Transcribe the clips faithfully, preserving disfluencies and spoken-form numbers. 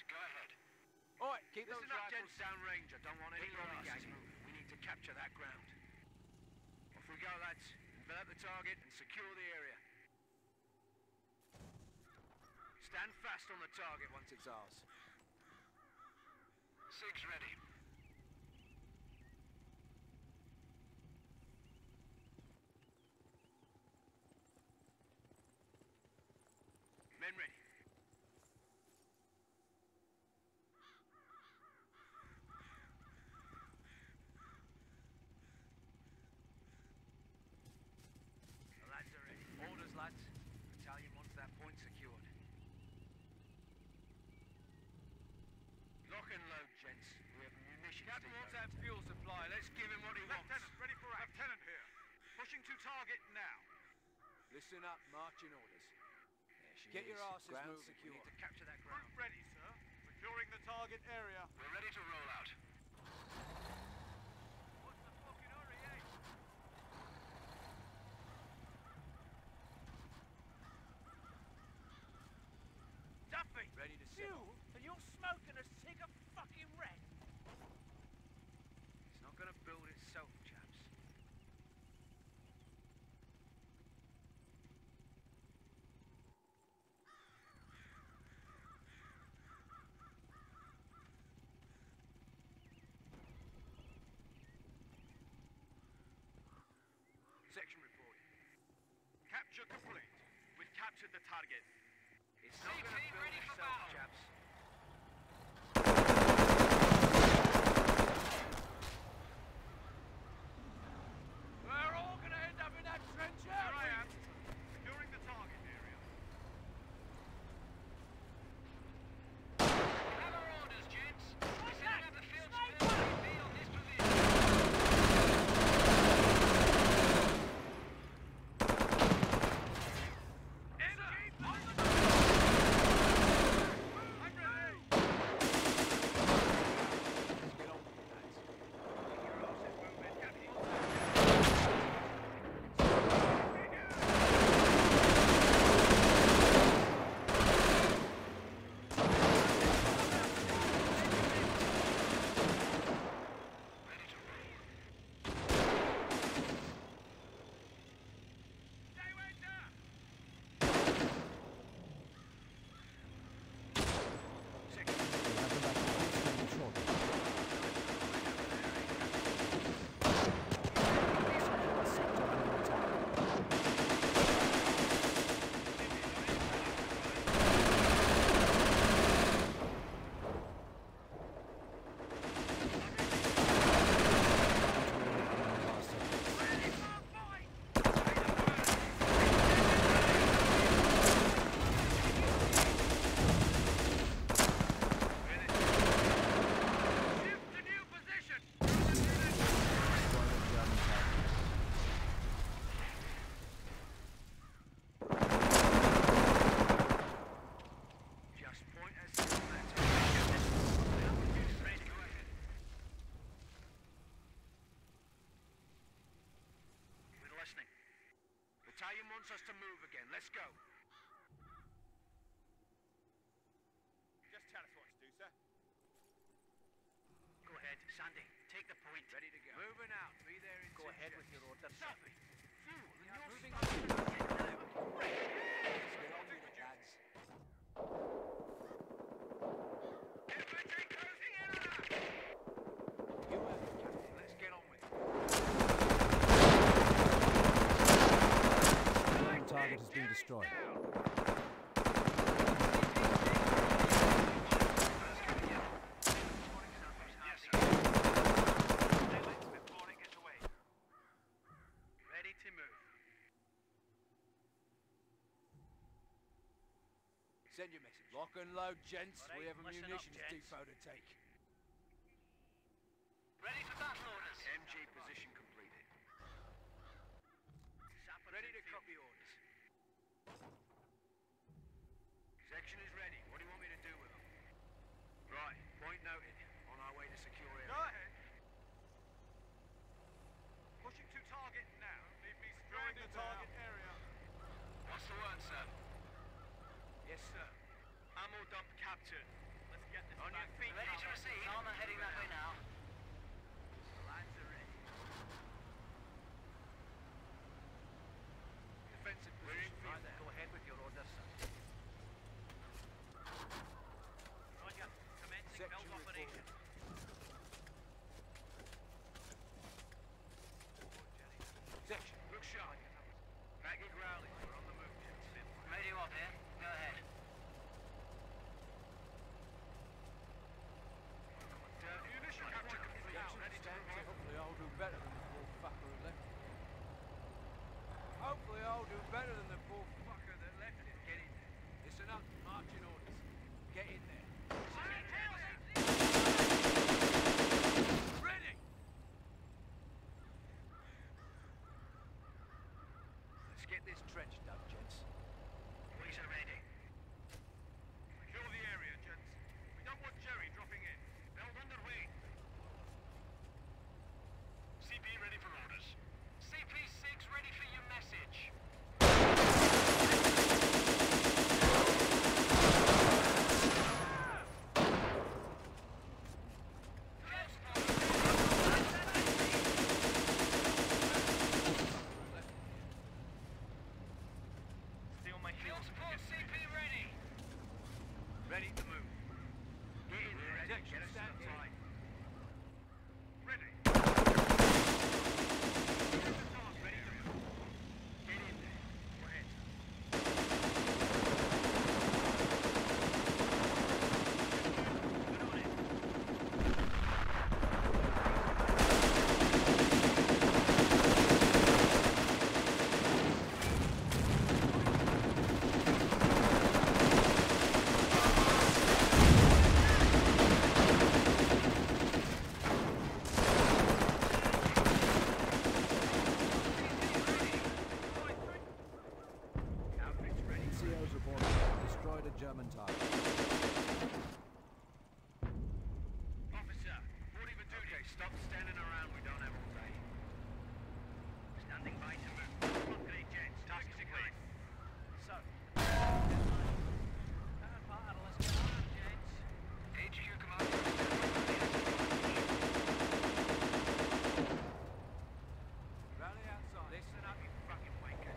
Go ahead. Alright, keep those Listen up, rifles gents. downrange. I don't want any Get your lolly asses gang. moving. We need to capture that ground. Off we go, lads. Envelop the target and secure the area. Stand fast on the target once it's ours. Six ready. Men ready. The lads are ready. Orders, lads. Battalion wants that point secured. Lock and load, gents. We have munitions. Captain wants that fuel supply. Let's give him what he wants. Lieutenant, ready for action. Lieutenant here. Pushing to target now. Listen up, marching orders. There she Get is. your asses Ground moving. secure. We We need to capture that ground. Group ready, sir. Securing the target area. We're ready to roll out. What's the fucking hurry, eh? Duffy! Ready to set off. And you're smoking a cig of fucking red. It's not gonna build itself, chaps. Section reporting. Capture complete. We've captured the target. It's not gonna build itself, chaps. We're all gonna end up in that trench. Here I am. Securing the target area. Have our orders, gents. We set up the field support U V on this position. Engine on the I'm ready. Get on with it, lads. Get your asses moving, Captain. Ready to roll. Stay right there. Section. Shift to new position. Just point us to that target. Ready, go ahead. We're listening. Battalion wants us to move again. Let's go. Just tell us what to do, sir. Go ahead, Sandy. Take the point. Ready to go. Moving out. Be there in Go two ahead seconds. with your orders. Duffy! Fuel, and Yeah, you're moving starting on. to get now. Right. Get on with it, lads. Infantry closing in on us. You have it, Captain. Let's get on with it. Main target has been destroyed. Ready to move. Send your message. Lock and load, gents. All right, We have a listen up, munitions gents. depot to take. Ready for battle orders. M G position completed. Ready to copy orders. Section is ready. What do you want me to do with them? Right, point noted. On our way to secure area. Go ahead. Pushing to target now. Leave me securing the target area. What's the word, sir? Yes, sir. Ammo dump captured. Let's get I'll do better than the poor fucker that left it. Get in there. Listen up, marching orders. Get in there. Ready! Let's get this trench dug, gents. Boys are ready. Secure the area, gents. We don't want Jerry dropping in. Build underway. C P ready for orders. C P six ready for your message. Stay on my heels. Support C P ready. Ready to move. Get in there, Eddie. Protection Get us stand some time. Ready. Ready to move. Get in there. Go ahead. Good on it. Outfit's ready. N C Os reporting destroyed a German target. Officer, forty for duty. Okay, stop standing around. We don't have all day. Standing by to move. Upgrade jets. Task complete. So. H Q commander. Rally outside. Listen up, you fucking wankers.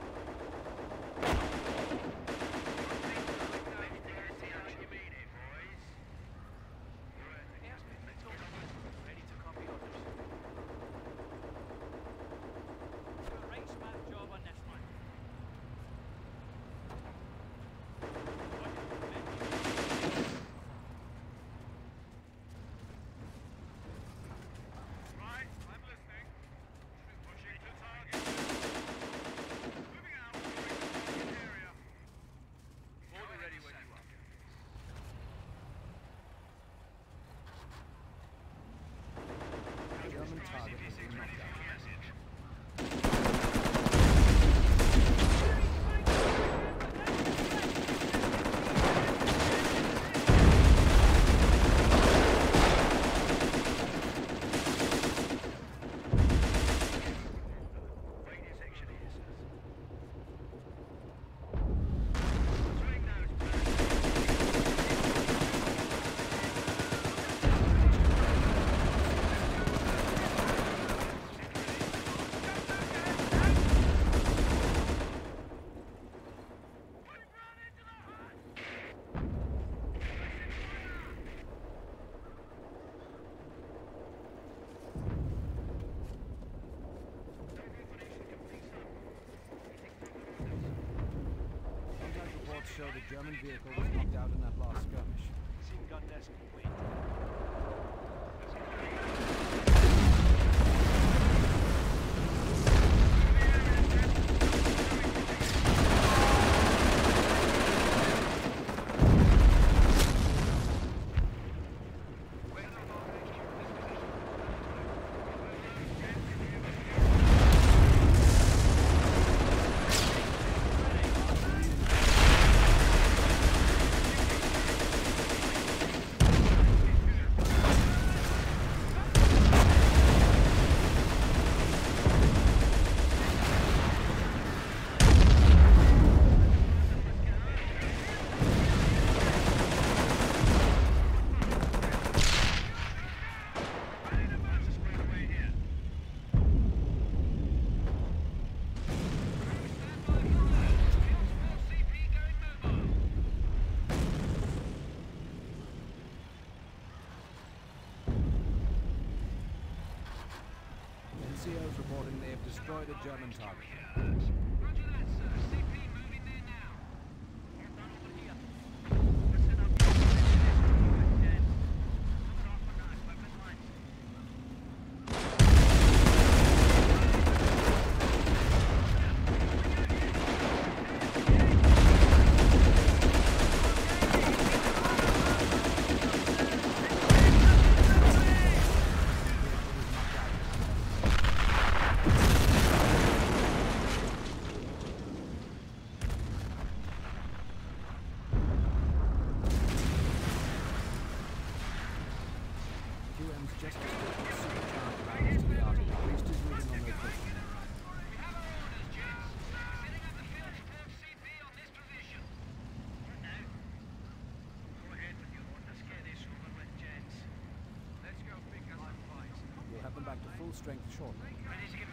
You mean it, boys? Ready to copy orders. Do a right smart job on this one. Right, I'm listening. Pushing to target. Moving out. Target area. Order ready when you are. German target has been knocked out. Waiting section here, sirs. Swing those Contact reports show the German vehicle was knocked out in that last skirmish. Machine gun nest complete. N C Os reporting they have destroyed a German target. Roger that, sir. C P moving there now. All done over here. Listen up, you dead. Cover off on that equipment lines. Get strength shortly. Ready to give